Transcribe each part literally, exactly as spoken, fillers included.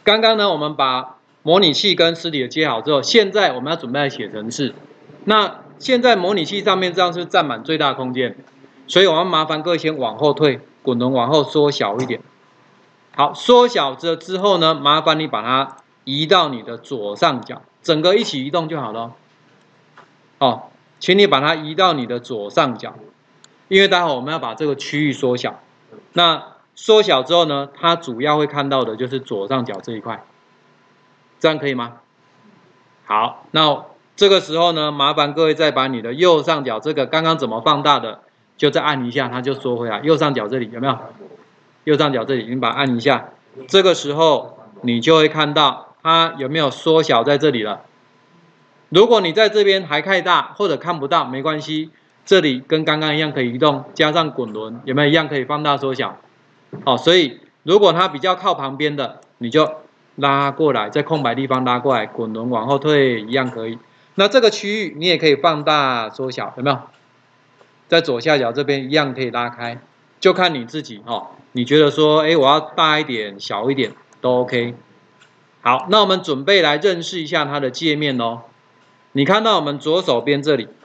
刚刚呢，我们把模拟器跟实体的接好之后，现在我们要准备来写程式。那现在模拟器上面这样是不是占满最大空间？所以我们麻烦各位先往后退，滚轮往后缩小一点。好，缩小了之后呢，麻烦你把它移到你的左上角，整个一起移动就好了。哦，请你把它移到你的左上角，因为待会我们要把这个区域缩小。那缩小之后呢，它主要会看到的就是左上角这一块，这样可以吗？好，那这个时候呢，麻烦各位再把你的右上角这个刚刚怎么放大的，就再按一下，它就缩回来。右上角这里有没有？右上角这里，你把它按一下，这个时候你就会看到它有没有缩小在这里了。如果你在这边还太大或者看不到，没关系，这里跟刚刚一样可以移动，加上滚轮，有没有一样可以放大缩小？好，所以如果它比较靠旁边的，你就拉过来，在空白地方拉过来，滚轮往后退，一样可以。那这个区域你也可以放大缩小，有没有？在左下角这边一样可以拉开，就看你自己哦。你觉得说，哎，我要大一点、小一点都 OK。好，那我们准备来认识一下它的界面哦。你看到我们左手边这里，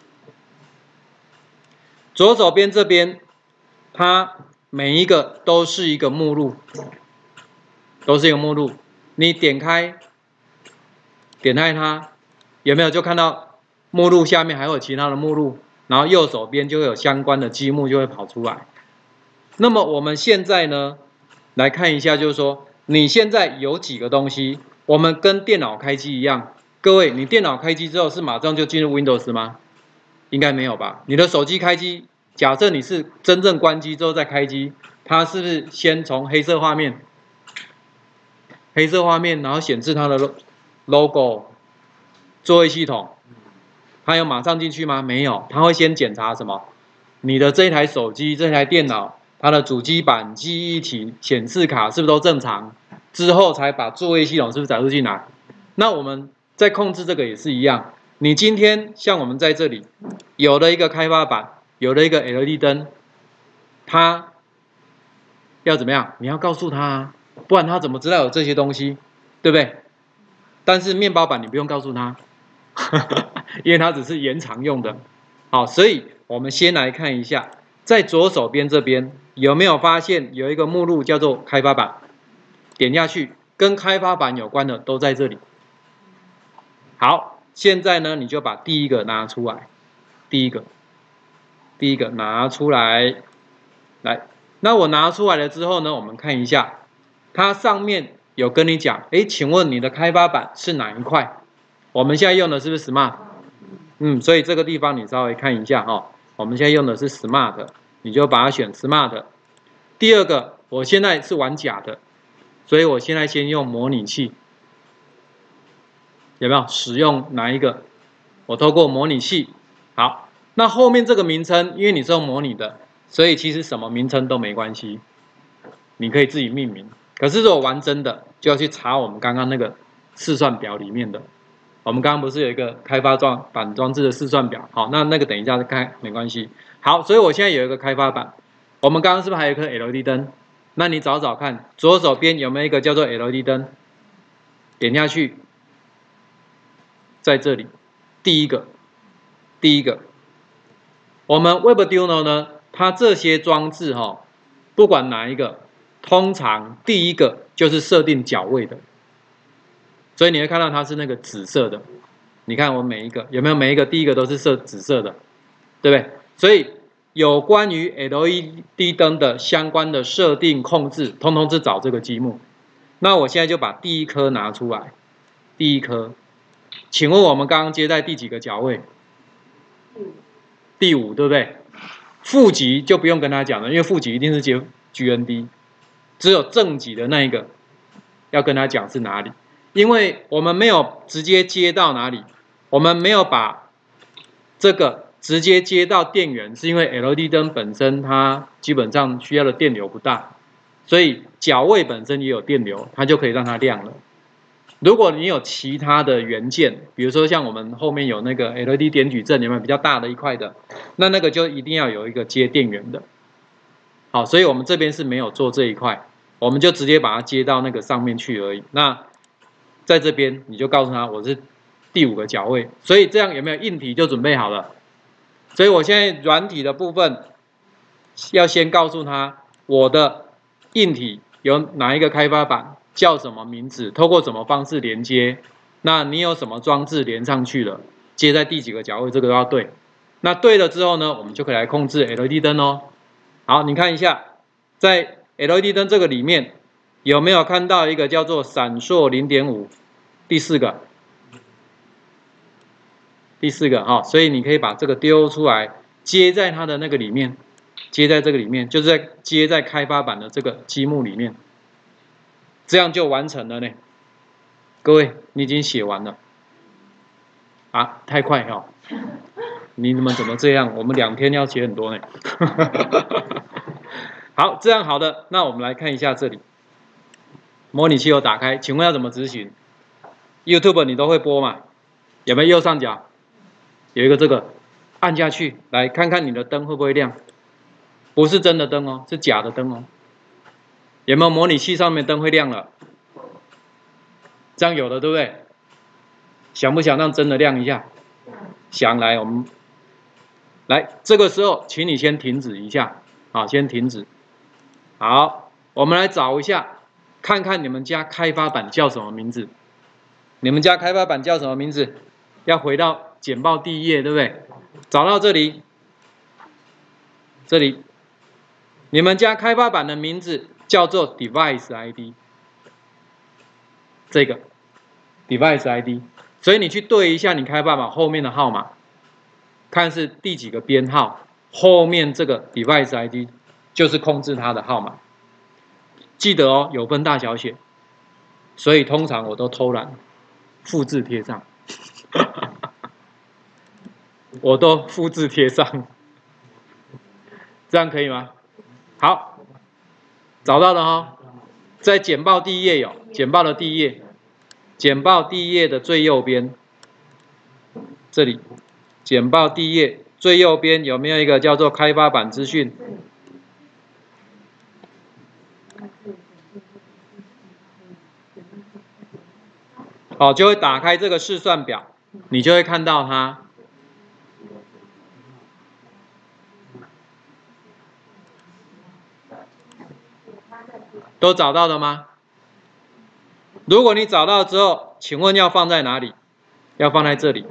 左手边这边，它每一个都是一个目录，都是一个目录。你点开，点开它，有没有就看到目录下面还有其他的目录，然后右手边就会有相关的积木就会跑出来。那么我们现在呢，来看一下，就是说你现在有几个东西，我们跟电脑开机一样。各位，你电脑开机之后是马上就进入 Windows 吗？应该没有吧？你的手机开机，假设你是真正关机之后再开机，它是不是先从黑色画面，黑色画面，然后显示它的 logo， 作业系统，它有马上进去吗？没有，它会先检查什么？你的这台手机、这台电脑，它的主机板、记忆体、显示卡是不是都正常？之后才把作业系统是不是载入进来？那我们在控制这个也是一样。你今天像我们在这里有了一个开发板，有了一个 L E D 灯，它要怎么样？你要告诉他啊，不然他怎么知道有这些东西，对不对？但是面包板你不用告诉他，因为它只是延长用的。好，所以我们先来看一下，在左手边这边有没有发现有一个目录叫做开发板？点下去，跟开发板有关的都在这里。好，现在呢，你就把第一个拿出来，第一个，第一个拿出来，来，那我拿出来了之后呢，我们看一下，它上面有跟你讲，哎，请问你的开发板是哪一块？我们现在用的是不是 Smart？ 嗯，所以这个地方你稍微看一下哈、哦，我们现在用的是 Smart， 你就把它选 Smart。第二个，我现在是玩假的，所以我现在先用模拟器。有没有使用哪一个？我透过模拟器。好，那后面这个名称，因为你是用模拟的，所以其实什么名称都没关系，你可以自己命名。可是如果玩真的，就要去查我们刚刚那个试算表里面的。我们刚刚不是有一个开发装板装置的试算表？好，那那个等一下再看，没关系。好，所以我现在有一个开发板，我们刚刚是不是还有一颗 L E D 灯？那你找找看，左手边有没有一个叫做 L E D 灯？点下去。在这里，第一个，第一个，我们 Webduino 呢，它这些装置哈、哦，不管哪一个，通常第一个就是设定角位的，所以你会看到它是那个紫色的。你看我每一个有没有每一个第一个都是设紫色的，对不对？所以有关于 L E D 灯的相关的设定控制，通通是找这个积木。那我现在就把第一颗拿出来，第一颗。请问我们刚刚接在第几个角位？第五，对不对？负极就不用跟他讲了，因为负极一定是接 G N D， 只有正极的那一个要跟他讲是哪里，因为我们没有直接接到哪里，我们没有把这个直接接到电源，是因为 L E D 灯本身它基本上需要的电流不大，所以角位本身也有电流，它就可以让它亮了。如果你有其他的元件，比如说像我们后面有那个 L E D 点矩阵，有没有比较大的一块的？那那个就一定要有一个接电源的。好，所以我们这边是没有做这一块，我们就直接把它接到那个上面去而已。那在这边你就告诉他我是第五个角位，所以这样有没有硬体就准备好了？所以我现在软体的部分要先告诉他我的硬体有哪一个开发版，叫什么名字，透过什么方式连接，那你有什么装置连上去了，接在第几个角位，这个都要对。那对了之后呢，我们就可以来控制 L E D 灯哦。好，你看一下，在 L E D 灯这个里面有没有看到一个叫做闪烁 零点五， 第四个，第四个哈、哦，所以你可以把这个丢出来，接在它的那个里面，接在这个里面，就是在接在开发版的这个积木里面，这样就完成了呢。各位，你已经写完了啊？太快哈、哦！你们怎么这样？我们两天要写很多呢。好，这样好的，那我们来看一下这里，模拟器有打开，请问要怎么执行 ？YouTube 你都会播嘛？有没有右上角有一个这个，按下去，来看看你的灯会不会亮？不是真的灯哦，是假的灯哦。有没有模拟器上面灯会亮了？这样有的对不对？想不想让真的亮一下？想，来，我们来这个时候，请你先停止一下，好，先停止。好，我们来找一下，看看你们家开发版叫什么名字？你们家开发版叫什么名字？要回到简报第一页，对不对？找到这里，这里，你们家开发版的名字叫做 Device I D， 这个 Device I D， 所以你去对一下你开发版后面的号码，看是第几个编号，后面这个 Device I D 就是控制它的号码。记得哦，有分大小写，所以通常我都偷懒，复制贴上。我都复制贴上，这样可以吗？好，找到了哈，在简报第一页有，简报的第一页，简报第一页的最右边，这里，简报第一页最右边有没有一个叫做开发版资讯？好，就会打开这个试算表，你就会看到它。都找到了吗？如果你找到之后，请问要放在哪里？要放在这里。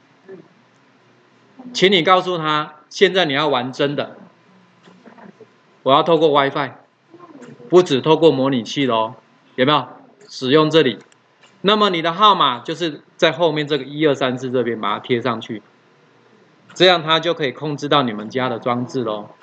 请你告诉他，现在你要玩真的，我要透过 WiFi， 不只透过模拟器咯，有没有？使用这里，那么你的号码就是在后面这个一二三四这边把它贴上去，这样它就可以控制到你们家的装置咯，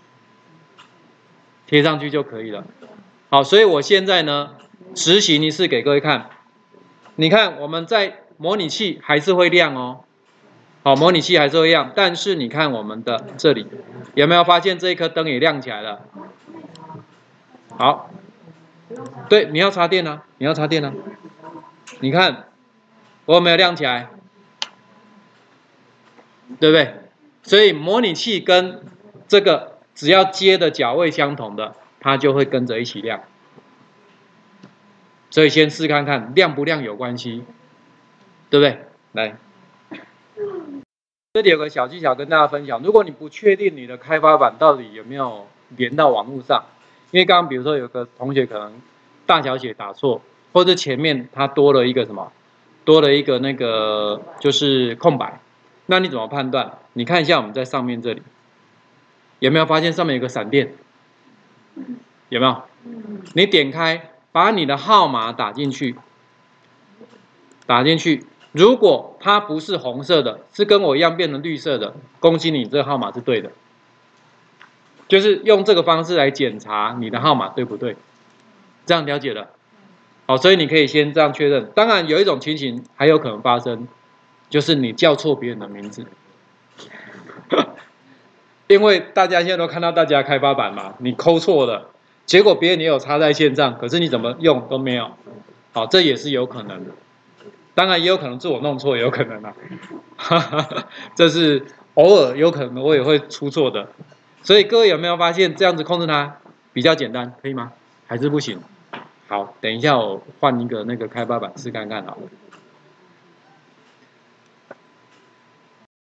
贴上去就可以了。好，所以我现在呢，实行一次给各位看。你看，我们在模拟器还是会亮哦。好，模拟器还是会亮，但是你看我们的这里，有没有发现这一颗灯也亮起来了？好，对，你要插电啊，你要插电啊。你看，我有没有亮起来？对不对？所以模拟器跟这个只要接的角位相同的，它就会跟着一起亮，所以先试看看亮不亮有关系，对不对？来，这里有个小技巧跟大家分享。如果你不确定你的开发版到底有没有连到网络上，因为刚刚比如说有个同学可能大小写打错，或者前面它多了一个什么，多了一个那个就是空白，那你怎么判断？你看一下我们在上面这里，有没有发现上面有个闪电？有没有？你点开，把你的号码打进去，打进去。如果它不是红色的，是跟我一样变成绿色的，恭喜你，这个号码是对的。就是用这个方式来检查你的号码对不对，这样了解了。好，所以你可以先这样确认。当然，有一种情形还有可能发生，就是你叫错别人的名字。因为大家现在都看到大家开发版嘛，你抠错了，结果别人也有插在线上，可是你怎么用都没有，好，这也是有可能的。当然也有可能是我弄错，也有可能啊，这是偶尔有可能我也会出错的。所以各位有没有发现这样子控制它比较简单，可以吗？还是不行？ 好，等一下我换一个那个开发版试看看好了。